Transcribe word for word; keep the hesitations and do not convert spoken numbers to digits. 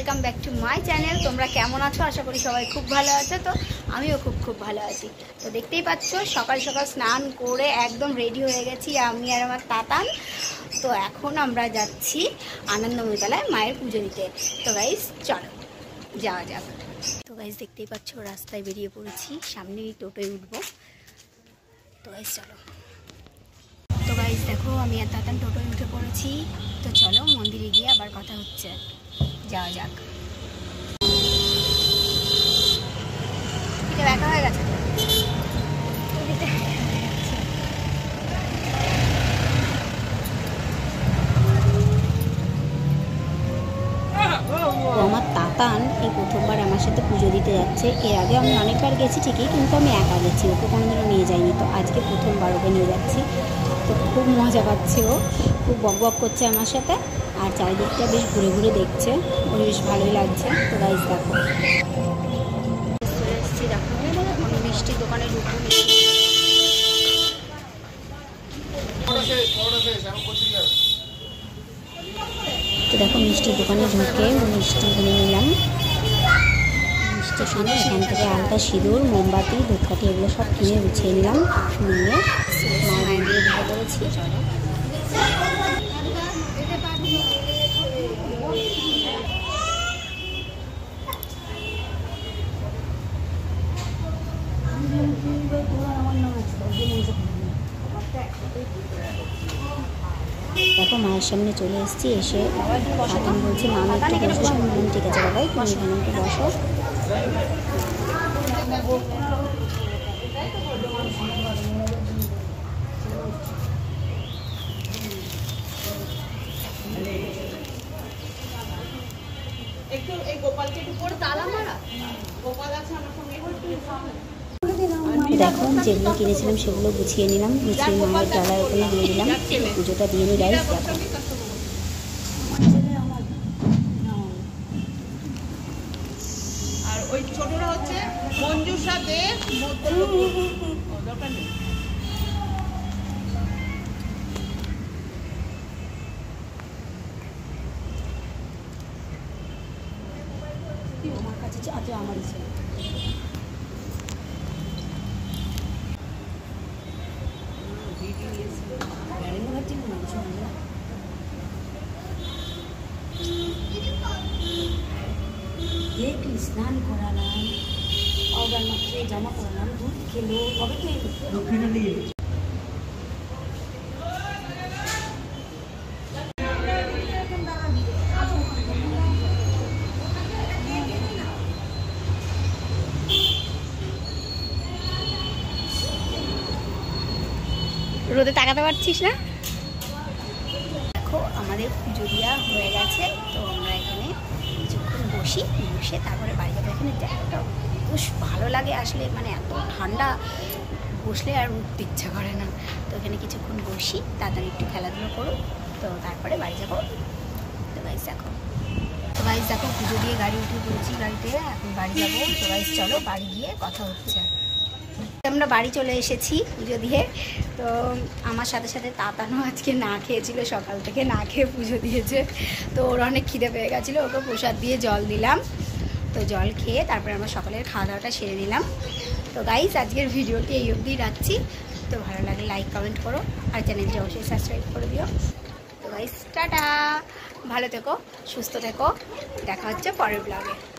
Welcome back to my channel. তোমরা কেমন আছো? আশা করি সবাই খুব ভালো আছো। তো আমিও খুব খুব ভালো আছি। তো দেখতেই পাচ্ছ সকাল সকাল স্নান করে একদম রেডি হয়ে গেছি আমি আর আমার তাতান। তো এখন আমরা যাচ্ছি আনন্দময়তলায় মায়ের পুজো দিতে। তো গাইস চলো যাওয়া যাক। তো গাইস দেখতেই পাচ্ছ রাস্তায় বেরিয়ে পড়েছি, সামনেই টোটোয় উঠবো। তো গাইস চলো। তো গাইস দেখো আমি আর তাতান টোটোয় উঠে পড়েছি। তো চলো মন্দিরে গিয়ে আবার কথা হচ্ছে, যাওয়া যাক। এটা দেখা হয়ে গেছে। আমার তাতান এই প্রথমবার আমার সাথে পুজো দিতে যাচ্ছে। এর আগে আমি অনেকবার গেছি ঠিকই, কিন্তু আমি একা গেছি, ওকে কোনোদিনও নিয়ে যাইনি। তো আজকে প্রথমবার ওকে নিয়ে যাচ্ছি। তো খুব মজা পাচ্ছে, ও খুব বক বক করছে আমার সাথে, আর চারিদিকটা বেশ ঘুরে ঘুরে দেখছে, ওর বেশ ভালোই লাগছে। তো গাইস দেখো চলে এসেছি, দেখো আমি মিষ্টির দোকানে ঢুকবো। তো দেখো মিষ্টির দোকানে ঢুকে মিষ্টি কিনে নিলাম। মিষ্টির সঙ্গে এখান থেকে আলতা, সিঁদুর, মোমবাতি, ধূপকাঠি এগুলো সব কিনে গুছিয়ে নিলাম। নিয়ে মায়ের দিয়ে ঢুকে পড়েছি। দেখো মায়ের সামনে চলে এসেছি। এসে তাতান বলছে মা আমি একটু বসবো। আমি বললাম ঠিক আছে বাবাই, তুমি এখানে একটু বসো। দেখো যেগুলো কিনেছিলাম সেগুলো গুছিয়ে নিলাম, গুছিয়ে মায়ের ডালার ওখানে দিয়ে দিলাম। পুজোটা দিয়ে নি গাইস। দেখো আর ওই ছোটরা হচ্ছে মঞ্জুষা দে। আমার কাছে আছে, আমারই ছিল। স্নান করালাম, পাউডার মাখিয়ে জামা পরালাম, দুধ খেলো, কবে তো রোদে তাকাতে পারছিস না। দেখো আমাদের পুজো দেওয়া হয়ে গেছে। তো আমরা এখানে কিছুক্ষণ বসি, বসে তারপরে বাড়ি যাবো। এখানে জায়গাটা বেশ ভালো লাগে আসলে, মানে এত ঠান্ডা, বসলে আর উঠতে ইচ্ছা করে না। তো এখানে কিছুক্ষণ বসি, তাড়াতাড়ি একটু খেলাধুলো করো, তো তারপরে বাড়ি যাবো। তো গাইস দেখো, তো গাইস দেখো পুজো দিয়ে গাড়ি উঠে পড়েছি, গাড়িতে এখন বাড়ি যাবো। তো গাইস চলো বাড়ি গিয়ে কথা হচ্ছে। আমরা বাড়ি চলে এসেছি পুজো দিয়ে। তো আমার সাথে সাথে তাতানও আজকে না খেয়েছিল, সকাল থেকে না খেয়ে পুজো দিয়েছে। তো ওর অনেক খিদে পেয়ে গেছিলো, ওকে প্রসাদ দিয়ে জল দিলাম। তো জল খেয়ে তারপরে আমরা সকালের খাওয়া দাওয়াটা সেরে নিলাম। তো গাইস আজকের ভিডিওটি এই অবধি রাখছি। তো ভালো লাগলে লাইক কমেন্ট করো, আর চ্যানেলটি অবশ্যই সাবস্ক্রাইব করে দিও। তো গাইস টাটা, ভালো থেকো, সুস্থ থেকো, দেখা হচ্ছে পরের ব্লগে।